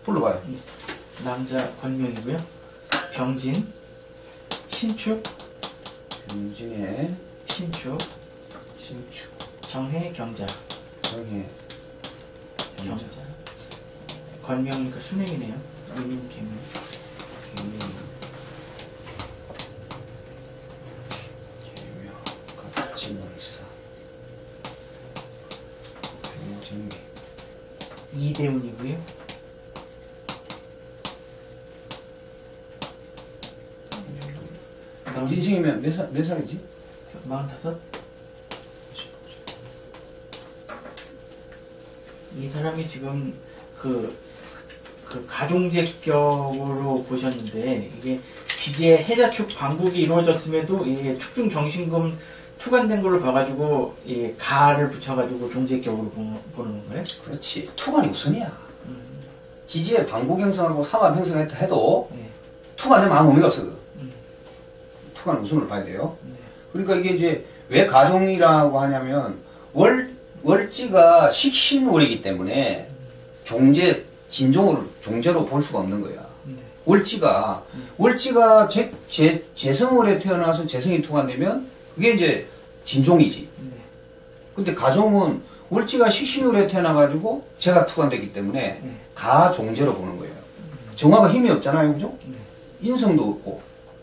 불러봐요. 남자 권명이고요. 병진, 신축, 병진의 신축, 정해, 경자. 정해, 경자. 권명이니까 수명이네요. 유민, 개명. 같이 놀사. 병진이. 이대훈이고요. 인생이면 몇 살이지? 45? 이 사람이 지금 그 가종제격으로 보셨는데, 이게 지지의 해자축 방북이 이루어졌음에도 이게 축중 경신금 투관된 걸로 봐가지고 이 가를 붙여가지고 종제격으로 보는 건가요? 그렇지. 투관이 우선이야. 지지의 방북 형성하고 삼합 형성해도 네. 투관되면 아무 의미가 없어. 투관 우선을 봐야 돼요. 네. 그러니까 이게 이제 왜 가종이라고 하냐면 월지가 식신월이기 때문에 종제로 볼 수가 없는 거야. 네. 월지가 재성월에 태어나서 재성이 투관되면 그게 이제 진종이지. 네. 근데 가종은 월지가 식신월에 태어나가지고 재가 투관되기 때문에 네. 가종제로 보는 거예요. 정화가 힘이 없잖아요, 그죠? 네. 인성도 없고.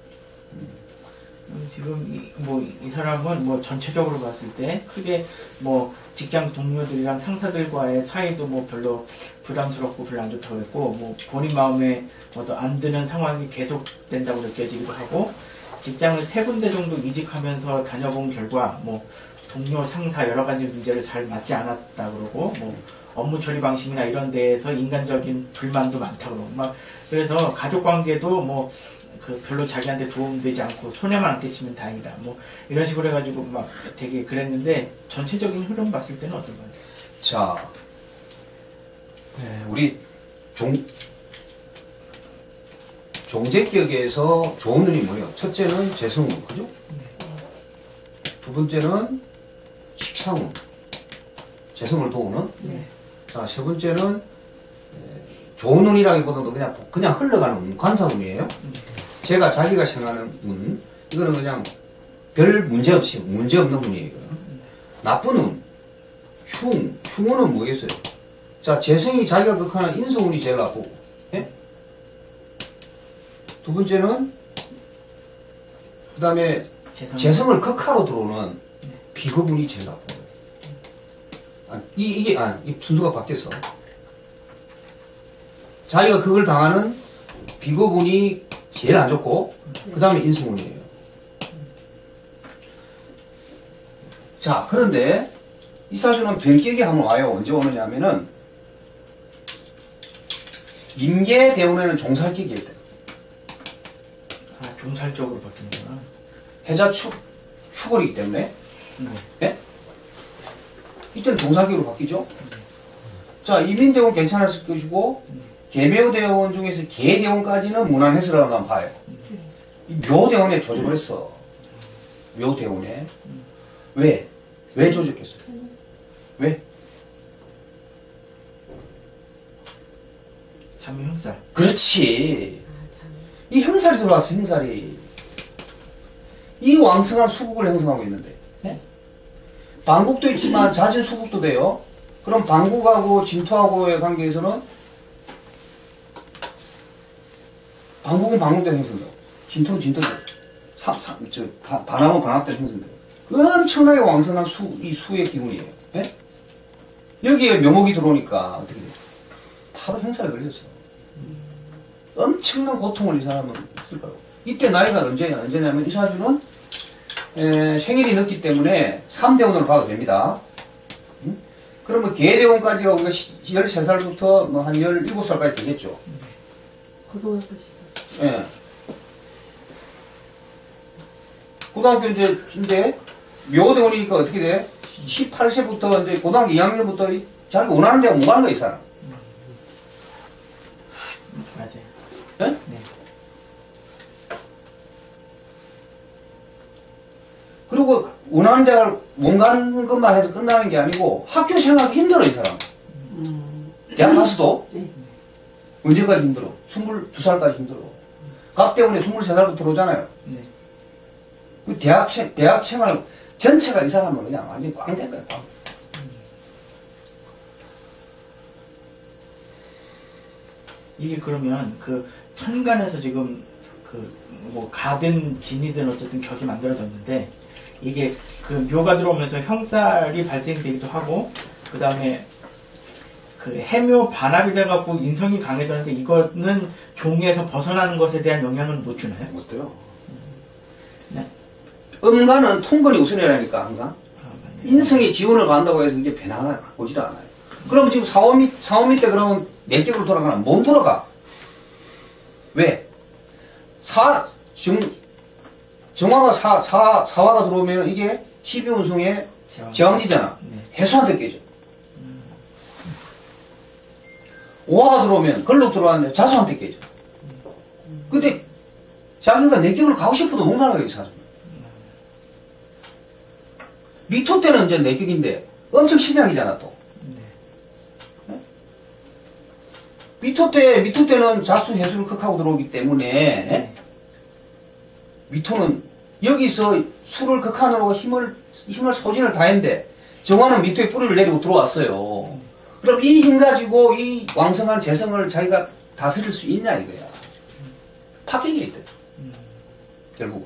지금 이 사람은 뭐 전체적으로 봤을 때 크게 뭐 직장 동료들이랑 상사들과의 사이도 뭐 별로 부담스럽고 별로 안 좋다고 했고, 뭐 본인 마음에 안 드는 상황이 계속된다고 느껴지기도 하고, 직장을 3군데 정도 이직하면서 다녀본 결과 뭐 동료 상사 여러 가지 문제를 잘 맞지 않았다 그러고, 뭐 업무 처리 방식이나 이런 데에서 인간적인 불만도 많다 그러고, 막 그래서 가족 관계도 뭐 별로 자기한테 도움되지 않고 손해만 안 끼치면 다행이다. 뭐 이런 식으로 해가지고 막 되게 그랬는데, 전체적인 흐름 봤을 때는 어떤 것 같아요? 자, 우리 종제격에서 좋은 눈이 뭐예요? 첫째는 재성운, 그죠? 두 번째는 식상운, 재성을 도우는. 네. 자, 세 번째는 좋은 운이라기보다도 그냥 흘러가는 운, 관사운이에요. 제가 자기가 생각하는 운, 이거는 그냥 별 문제 없는 운이에요. 이거는. 나쁜 운, 흉운은 뭐겠어요? 자, 재성이 자기가 극하는 인성운이 제일 나쁘고, 예? 두 번째는 그 다음에 재성을 극하로 들어오는 비겁운이 제일 나쁘고. 이 순서가 바뀌었어. 자기가 그걸 당하는 비겁운이 제일 안 좋고, 그 다음에 인성운이에요. 자, 그런데 이 사주는 변격이 한번 와요. 언제 오느냐 하면은 임계대운에는 종살격이 있대. 종살격으로 바뀌는구나. 해자 축월이기 때문에. 예? 이때는 종살격으로 바뀌죠. 자, 이민대운 괜찮았을 것이고, 계묘대원 중에서 계대원까지는 무난했으라고 난 봐요. 이 묘대원에 조직을 했어. 묘대원에. 왜? 왜 조직했어요? 왜? 참묘 형살. 그렇지. 이 형살이 들어왔어, 형살이. 이 왕성한 수국을 형성하고 있는데. 네? 방국도 있지만 자진 수국도 돼요. 그럼 방국하고 진토하고의 관계에서는 방국은 방국대로 형성돼요. 진토는 진토대로. 반함은 반합대로 형성돼요. 엄청나게 왕성한 이 수의 기운이에요. 네? 여기에 묘목이 들어오니까 어떻게 돼요? 바로 형살에 걸렸어. 엄청난 고통을 이 사람은 했을 거예요. 이때 나이가 언제냐면 이 사주는 생일이 늦기 때문에 3대운으로 봐도 됩니다. 그러면 계대운까지가 우리가 13살부터 뭐 한 17살까지 되겠죠. 고등학교 예. 고등학교 이제 묘대운이니까 어떻게 돼? 18세부터 이제 고등학교 2학년부터 자기 원하는 데가 못 가는 거야, 이 사람. 맞아요. 예? 네. 그리고 원하는 데가 못 가는 것만 해서 끝나는 게 아니고 학교 생활하기 힘들어, 이 사람. 대학 가서도. 네. 언제까지 힘들어? 22살까지 힘들어. 각 때문에 23살부터 들어오잖아요. 네. 그 대학 생활 전체가 이 사람은 그냥 완전히 꽝 된 거야, 꽝. 이게 그러면 그 천간에서 지금 그 뭐 가든 진이든 어쨌든 격이 만들어졌는데 이게 그 묘가 들어오면서 형살이 발생되기도 하고 그 다음에 그 해묘 반합이 돼갖고 인성이 강해졌는데 이거는 종에서 벗어나는 것에 대한 영향은 못 주나요? 못 돼요. 네. 음간은 통근이 우선이라니까 항상. 맞네요. 인성이 지원을 받는다고 해서 이게 변화가 오지도 않아요. 그럼 지금 사오미 때 그러면 내격으로 돌아가나? 못 돌아가. 왜? 정화가 사화가 들어오면 이게 12운성의 제왕지잖아. 네. 해수한테 깨져. 오화가 들어오면 걸로 들어왔는데 자수한테 깨져. 근데 자기가 내격으로 가고 싶어도 못 가는 거예요, 사실. 미토 때는 이제 내격인데 엄청 심약이잖아, 또. 네. 미토 때는 자수, 해수를 극하고 들어오기 때문에, 네. 미토는 여기서 수를 극한으로 힘을 소진을 다 했는데, 정화는 미토에 뿌리를 내리고 들어왔어요. 그럼 이 힘 가지고 이 왕성한 재성을 자기가 다스릴 수 있냐, 이거야. 파괴기에 있대. 결국은.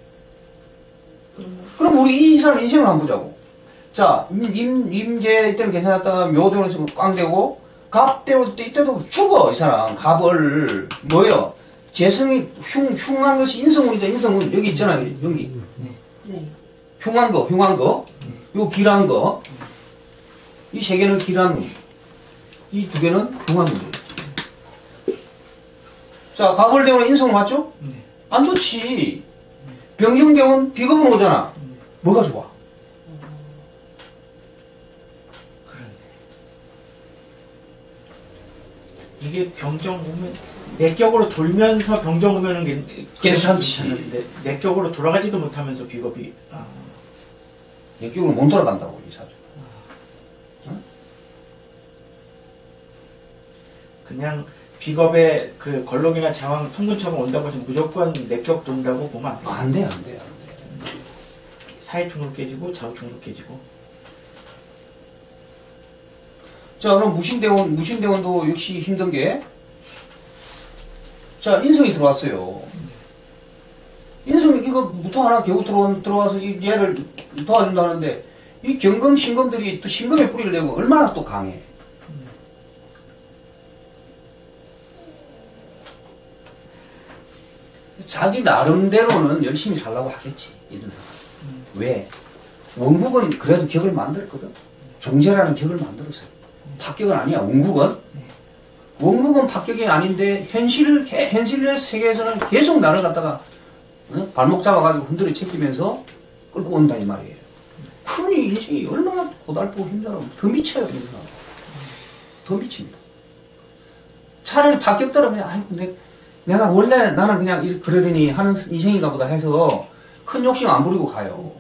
그럼 우리 이 사람 인생을 한번 보자고. 자, 임계 때는 괜찮았다가 묘대원에서 꽝 되고, 갑 때올 때 이때도 죽어, 이 사람. 갑을, 뭐요? 재성이 흉한 것이 인성운이죠, 인성운. 여기 있잖아요, 여기. 네. 흉한 거. 요 길한 거. 이 세 개는 길한 운. 이 두 개는 흉한 운이에요. 자, 갑을 대원 인성 맞죠? 네. 안 좋지. 병정대원 비겁은 오잖아. 뭐가 좋아? 그런데 이게 병정 오면 내격으로 돌면서 병정 오면은 괜찮지. 괜찮은데 내격으로 돌아가지도 못하면서 비겁이 내격으로 못 돌아간다고, 이 사주. 그냥 비겁의 그 걸록이나 제왕 통근처럼 온다고 해서 무조건 내격 돈다고 보면 안 돼요. 안 돼. 사회 중으로 깨지고 좌우 중으로 깨지고. 자, 그럼 무신대원도 역시 힘든 게, 자, 인성이 들어왔어요. 인성이 이거 무토 하나 겨우 들어와서 얘를 도와준다는데, 이 경금, 신금들이 또 신금의 뿌리를 내고 얼마나 또 강해. 자기 나름대로는 열심히 살라고 하겠지, 이런 사람. 왜? 원국은 그래도 격을 만들었거든. 종제라는 격을 만들었어요. 합격은 아니야, 원국은. 원국은 합격이 아닌데, 현실의 세계에서는 계속 나를 갖다가, 발목 잡아가지고 흔들어 제끼면서 끌고 온다, 이 말이에요. 그러니 인생이 얼마나 고달프고 힘들어. 더 미쳐요, 이런 사람. 더 미칩니다. 차라리 합격대로 그냥, 아이고, 내가 원래 나는 그냥 그러려니 하는 인생인가 보다 해서 큰 욕심 안 부리고 가요.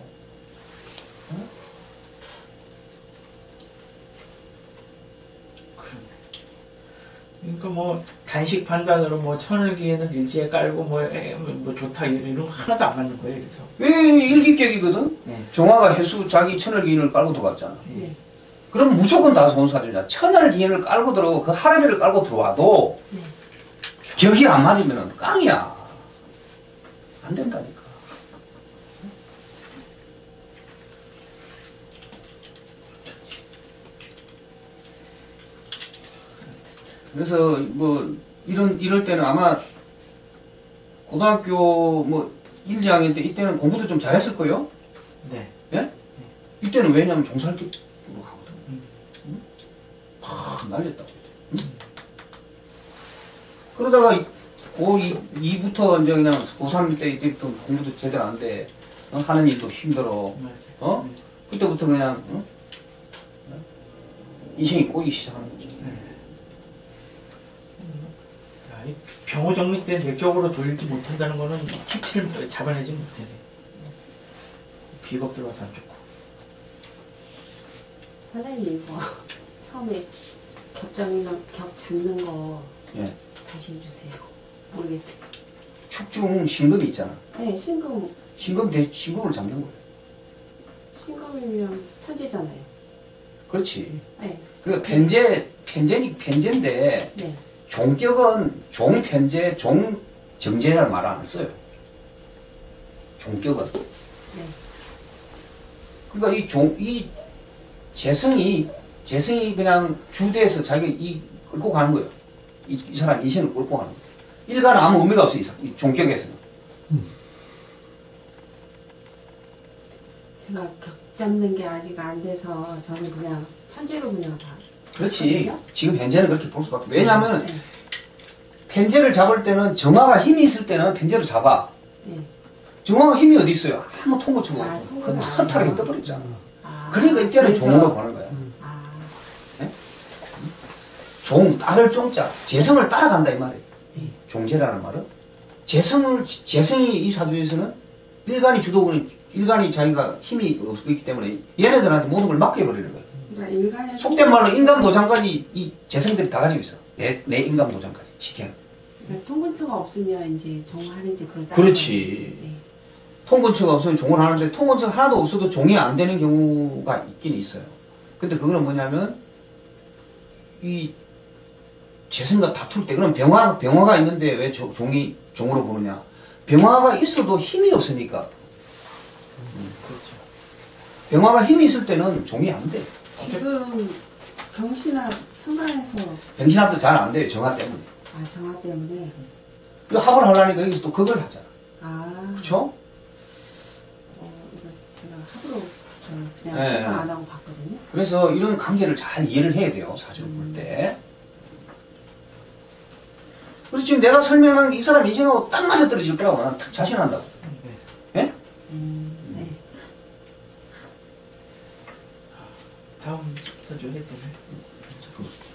그러니까 뭐 단식 판단으로 뭐 천을기에는 일지에 깔고 뭐 좋다 이런 거 하나도 안 맞는 거예요. 그래서 왜 일기격이거든? 네. 정화가 해수 자기 천을기인을 깔고 들어왔잖아. 네. 그럼 무조건 다 손사주냐. 천을기인을 깔고 들어오고 그 하람이를 깔고 들어와도 네. 격이 안 맞으면 깡이야. 안 된다니까. 그래서 뭐 이럴 때는 아마 고등학교 뭐 1, 2학년 때 이때는 공부도 좀 잘했을 거예요. 네. 예? 이때는 왜냐면 종살기로 하거든. 팍 날렸다고. 응? 그러다가 고2부터 이제 그냥 고3 때 이때부터 공부도 제대로 안 돼. 하는 일도 힘들어. 맞아요. 그때부터 그냥 인생이 꼬이기 시작하는 거지. 이 병호 정리 때 내격으로 돌리지 못한다는 거는 키치를 잡아내지 못해. 비겁 들어와서 안 좋고. 사장님 이거 처음에 격 잡는 거 예. 다시 해주세요. 모르겠어요. 축중 신금이 있잖아. 네, 신금, 신금을 잡는 거예요. 신금이면 편제잖아요. 그렇지. 네, 그러니까 편제인데 네. 종격은 종편제, 종정제라는 말을 안 써요. 종격은. 네. 그러니까 이 재성이 그냥 주대에서 자기가 끌고 가는 거예요. 이 사람 인생을 끌고 가는 거예요. 일간은 아무 의미가 없어요. 이 종격에서는. 제가 격 잡는 게 아직 안 돼서 저는 그냥 편제로 그냥 다. 그렇지. 그렇거든요? 지금 현재는 그렇게 볼 수밖에. 왜냐하면 네. 편제를 잡을 때는 정화가 힘이 있을 때는 편제를 잡아. 네. 정화가 힘이 어디 있어요? 아무 통고치고 아, 통고는 안 허탈하게 해요. 떠버렸잖아. 아, 그러니까 이때는 그래서- 종으로 보는 거야. 아, 따를 종자, 재성을 따라간다 이 말이에요. 네. 종제라는 말은 재성이 이 사주에서는 일간이 자기가 힘이 없기 때문에 얘네들한테 모든 걸 맡겨버리는 거예요. 그러니까 일간의 속된 말로 인감도장까지 이 재성들이 다 가지고 있어. 내 인감도장까지 시켜요. 그러니까 통근처가 없으면 이제 종하는지 그걸 따라. 그렇지. 네. 통근처가 없으면 종을 하는데 통근처가 하나도 없어도 종이 안 되는 경우가 있긴 있어요. 근데 그거는 뭐냐면 이 재성과 다툴 때 그럼 병화가 있는데 왜 종이 종으로 보느냐? 병화가 있어도 힘이 없으니까. 그렇죠. 병화가 힘이 있을 때는 종이 안 돼. 지금 경신합 천간에서 병신합도 잘 안 돼요. 정화 때문에. 정화 때문에 이 합을 하려니까 여기서 또 그걸 하잖아. 그쵸? 이거 제가 합으로 저 그냥 네. 생각 안 하고 봤거든요. 그래서 이런 관계를 잘 이해를 해야 돼요. 사주를 볼 때. 그래서 지금 내가 설명한 게 이 사람 인생하고 딱 맞아떨어질 거라고 난 자신한다고. 예? 네. 다음 서주 해야 되나요?